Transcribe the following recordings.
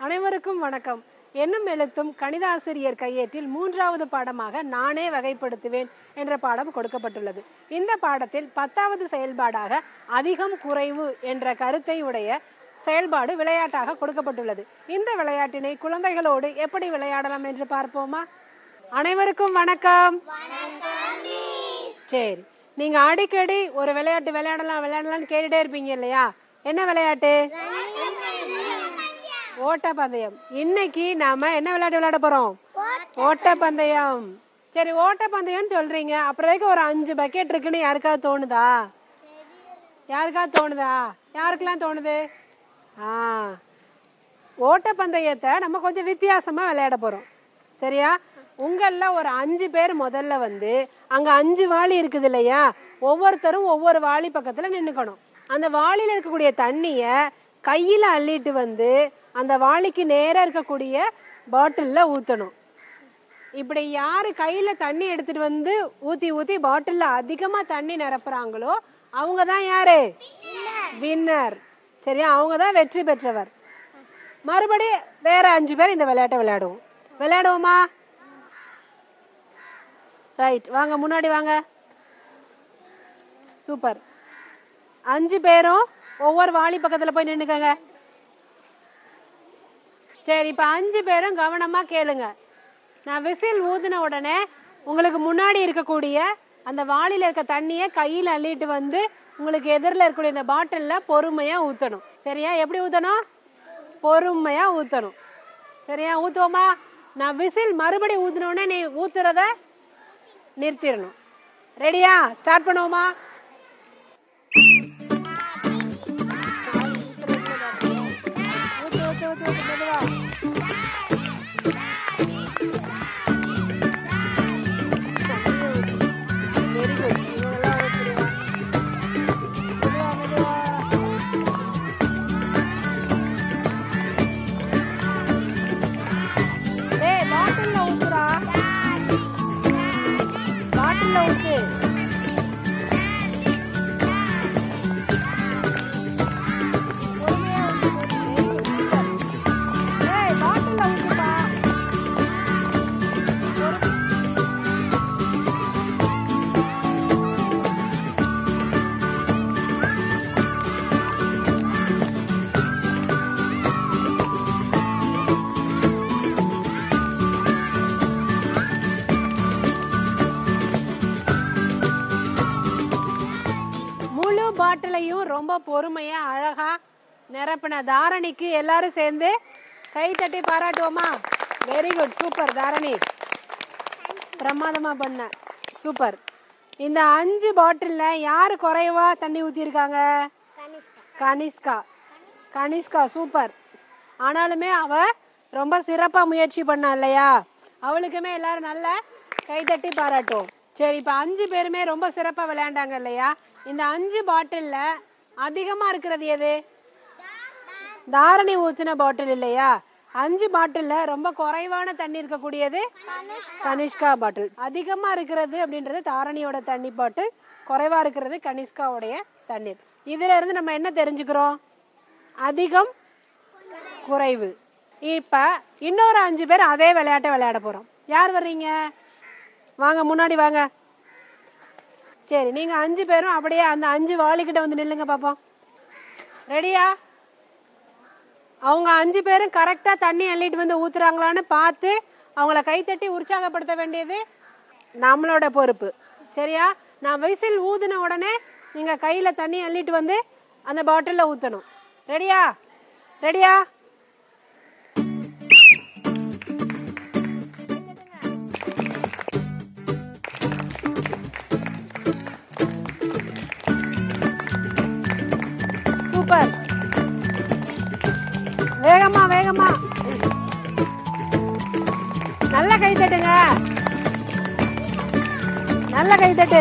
அனைவருக்கும் வணக்கம். எண்ணும் எழுத்தும் கணித ஆசிரியர் கையேட்டில் 3வது பாடமாக நானே வகைப்படுத்துவேன் என்ற பாடம் கொடுக்கப்பட்டுள்ளது. இந்த பாடத்தில் 10வது செயல்பாடாக அதிகம் குறைவு என்ற கருத்தை உடைய செயல்பாடு விளையாட்டாக கொடுக்கப்பட்டுள்ளது. இந்த விளையாட்டினை குழந்தைகளோடு எப்படி விளையாடலாம் என்று பார்ப்போமா? அனைவருக்கும் வணக்கம். சரி, நீங்க அடிக்கடி ஒரு விளையாட்டு விளையாடலாம்னு கேட்டுட்டே இருப்பீங்க இல்லையா? என்ன விளையாட்டு? ஓட்டப்பந்தயம். இன்னைக்கு நாம என்ன விளையாட்டு விளையாட போறோம்? ஓட்டப்பந்தயம். சரி, ஓட்டப்பந்தயம் சொல்றீங்க, அப்புறம் ஒரு 5 பக்கெட் இருக்குன்னு யாருக்காவது தோணுதா? யாருக்கெல்லாம் தோணுது? ஓட்டப்பந்தயத்தை நம்ம கொஞ்சம் வித்தியாசமா விளையாட போறோம். சரியா? உங்கள ஒரு 5 பேர் முதல்ல அங்க 5 வாளி இருக்குது இல்லையா? ஒவ்வொருத்தரும் ஒவ்வொரு வாளி பக்கத்துல நின்னுக்கணும். அந்த வாளியில இருக்கக்கூடிய தண்ணிய கையில அள்ளிட்டு அந்த வாளிக்கு நேரா இருக்கக்கூடிய பாட்டில்ல ஊத்தணும். இப்படி யாரு கையில தண்ணி எடுத்துட்டு ஊத்தி ஊத்தி பாட்டில்ல அதிகமா தண்ணி நிரப்புறாங்களோ அவங்கதான் யாரு? வின்னர். சரியா? அவங்கதான் வெற்றி பெற்றவர். மறுபடி வேற 5 பேர் இந்த விளையாட்டை விளையாடுவோமா? ரைட், வாங்க முன்னாடி வாங்க. சூப்பர். 5 பேரும் ஒவ்வொரு வாளி பக்கத்துல போய் நின்னுக்கங்க. சரி, இப்ப 5 பேரும் கவனமா கேளுங்க. நான் விசில் ஊதின உடனே உங்களுக்கு முன்னாடி இருக்கக்கூடிய அந்த வாளியில இருக்க தண்ணிய கையில அள்ளிட்டு உங்களுக்கு எதிரில் இருக்கக்கூடிய இந்த பாட்டில்ல பொறுமையா ஊத்தணும். சரியா? எப்படி ஊத்தணும்? பொறுமையா ஊத்தணும். சரியா? ஊத்துவோமா? நான் விசில் மறுபடி ஊதின உடனே நீ ஊத்துறத நிறுத்திடணும். ரெடியா? ஸ்டார்ட் பண்ணுவோமா? பாட்டிலையும் ரொம்ப பொறுமையா அழகா நிரப்பின தாரணிக்கு எல்லாரும் சேர்ந்து கை தட்டி பாராட்டுவோமா? வெரி குட், சூப்பர் தாரணி, பிரமாதமா பண்ண, சூப்பர். இந்த 5 பாட்டில்ல யாரு குறைவா தண்ணி ஊத்திருக்காங்க? கனிஷ்கா, சூப்பர். ஆனாலுமே அவ ரொம்ப சிறப்பா முயற்சி பண்ணா இல்லையா? அவளுக்குமே எல்லாரும் நல்ல கை தட்டி பாராட்டுவோம். சரி, இப்ப 5 பேருமே ரொம்ப சிறப்பா விளையாண்டாங்க இல்லையா? இந்த 5 பாட்டில்ல அதிகமா இருக்கிறது எது? தாரணி ஊத்தின பாட்டில் இல்லையா? 5 பாட்டில்ல ரொம்ப குறைவான தண்ணி இருக்கக்கூடியது கனிஷ்கா பாட்டில். அதிகமா இருக்கிறது அப்படின்றது தாரணியோட தண்ணி பாட்டில், குறைவா இருக்கிறது கனிஷ்காவுடைய தண்ணீர். இதுல இருந்து நம்ம என்ன தெரிஞ்சுக்கிறோம்? அதிகம் குறைவு. இப்ப இன்னொரு 5 பேர் அதே விளையாட்டை விளையாட போறோம். யார் வர்றீங்க? வாங்க முன்னாடி வாங்க. சரி, நீங்க 5 பேரும் அப்படியே அந்த 5 வாளிக்கிட்ட நில்லுங்க பாப்போம். ரெடியா? அவங்க 5 பேரும் கரெக்டா தண்ணி அள்ளிட்டு ஊத்துறாங்களான்னு பார்த்து அவங்கள கைத்தட்டி உற்சாகப்படுத்த வேண்டியது நம்மளோட பொறுப்பு. சரியா? நான் விசில் ஊதின உடனே நீங்க கையில தண்ணி அள்ளிட்டு அந்த பாட்டில்ல ஊத்தணும். ரெடியா? சூப்பர். வேகமா நல்ல கை தட்டுங்க. நல்ல கை தட்டு.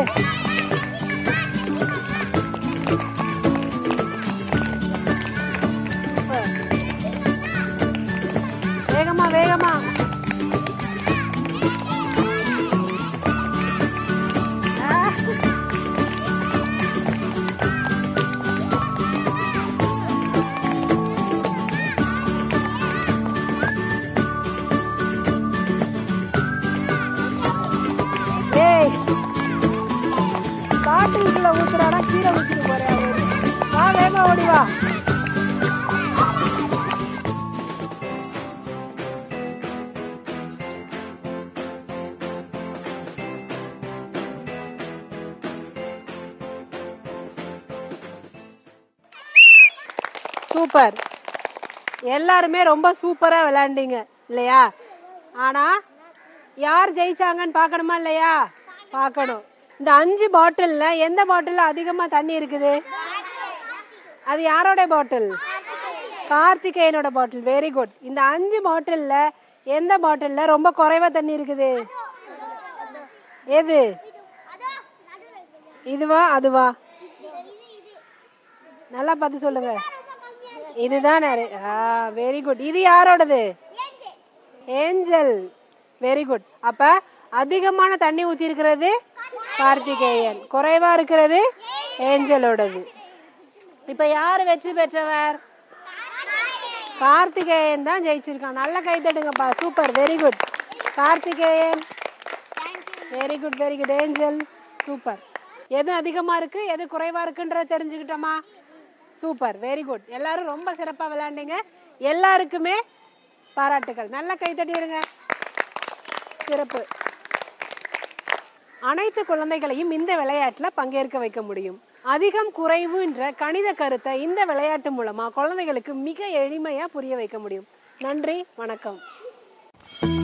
வேகமா பாட்டிலுக்குள்ள ஊத்துறானா கீழே ஊத்திட்டு போறேன். வா வேகமா ஓடி வா. சூப்பர். எல்லாருமே ரொம்ப சூப்பரா விளையாண்டீங்க இல்லையா? ஆனா யார் ஜெயிச்சாங்கன்னு பார்க்கணுமா இல்லையா? பார்க்கணும். இந்த 5 பாட்டில்ல எந்த பாட்டில்ல அதிகமா தண்ணி இருக்குது? அது யாரோட பாட்டில்? கார்த்திகேயனோட பாட்டில். Very good. இந்த 5 பாட்டில்ல எந்த பாட்டில்ல ரொம்ப குறைவா தண்ணி இருக்குது? எது? இதுவா அதுவா? நல்லா பார்த்து சொல்லுங்க. இதுதான். Very good. இது யாரோடது? ஏஞ்சல். Very good. அப்ப அதிகமான தண்ணி ஊத்தி இருக்கிறது கார்த்திகேயன், குறைவா இருக்கிறது ஏஞ்சலோடது. இப்ப யாரு வெற்றி பெற்றவர்? கார்த்திகேயன் தான் ஜெயிச்சிருக்கான். நல்ல கை தட்டுங்கப்பா. Super. Very good Karthikeyan. Very good very good. Angel super. எது அதிகமா இருக்கு எது குறைவா இருக்குன்றத தெரிஞ்சுக்கிட்டோமா? சூப்பர். Very good. எல்லாரும் ரொம்ப சிறப்பா விளையாண்டீங்க. எல்லாருக்குமே பாராட்டுகள். நல்ல கை தட்டிடுங்க. சிறப்பு. அனைத்து குழந்தைகளையும் இந்த விளையாட்டுல பங்கேற்க வைக்க முடியும். அதிகம் குறைவு என்ற கணித கருத்தை இந்த விளையாட்டு மூலமா குழந்தைகளுக்கு மிக எளிமையா புரிய வைக்க முடியும். நன்றி, வணக்கம்.